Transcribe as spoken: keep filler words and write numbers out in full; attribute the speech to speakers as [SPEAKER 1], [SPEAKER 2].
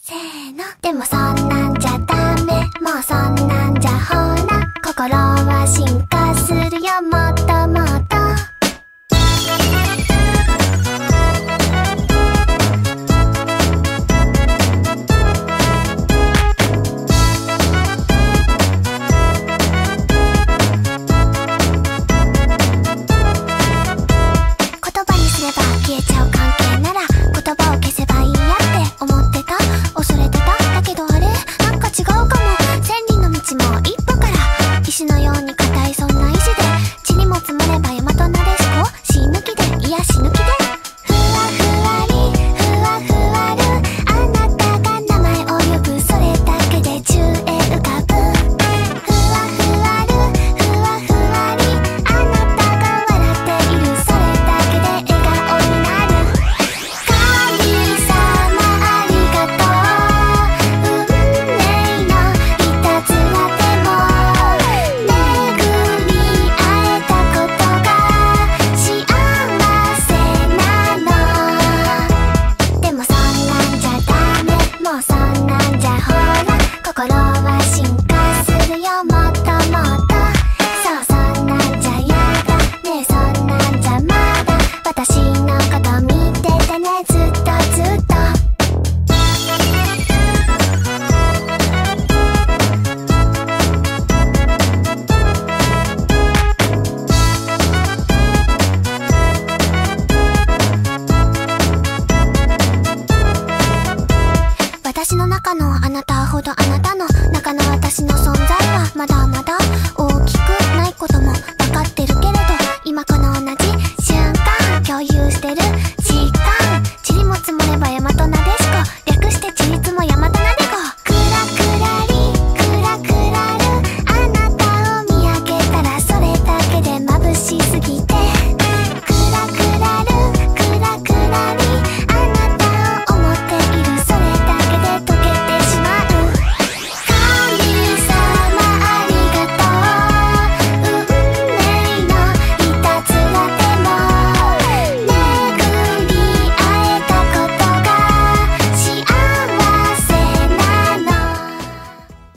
[SPEAKER 1] せーの。でもそんなんじゃダメ、もうそんなんじゃほら、心は進化するよ、もっともっと。言葉にすれば消えちゃう関係なら、言葉を消せばいいやって思ってた、恐れてた。だけどあれなんか違うかも。千里の道も一歩から、石のように硬いそんな石で、地にも積もれば山となでしこ、死ぬ気で、いや死ぬ気で。ふわふわりふわふわる、あなたが名前を呼ぶ、それだけで宙へ浮かぶ。ふわふわるふわふわり、あなたが笑っている、それだけで笑顔になる。神様ありがとう、運命のいたずらでも巡り会えたことが幸せなの。でもそんなんじゃダメ、もうそんなんじゃほら、心は進化するよ、もっともっと。そう、そんなんじゃやだねえ、そんなんじゃまだ、私のこと見ててね、ずっとずっと。私の中のあなたほどあなたの中の私の存在